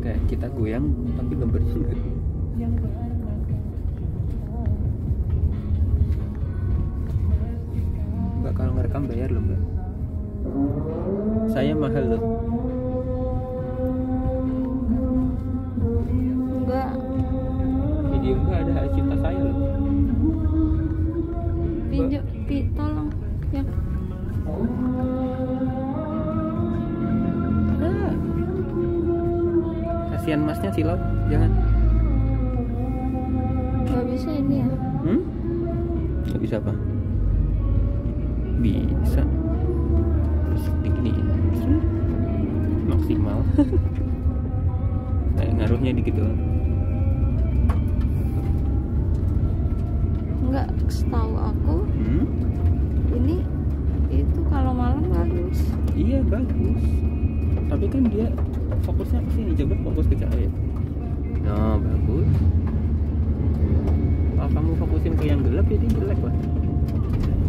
kayak kita goyang tapi gambarnya enggak. Mbak kalau ngerekam bayar loh Mbak. Saya mahal loh. Enggak. Video Mbak ada hak cipta saya loh. Pinjam, tolong ya. Kasihan masnya silau, jangan. Gak bisa ini ya. Gak bisa apa? Bisa. Terus diginiin maksimal. Kayak ngaruhnya dikit doang. Enggak, setahu aku ini itu kalau malam bagus. Iya bagus. Tapi kan dia fokusnya ke sini, coba fokus ke cahaya. Nah bagus. Kalau kamu fokusin ke yang gelap jadi jelek lah.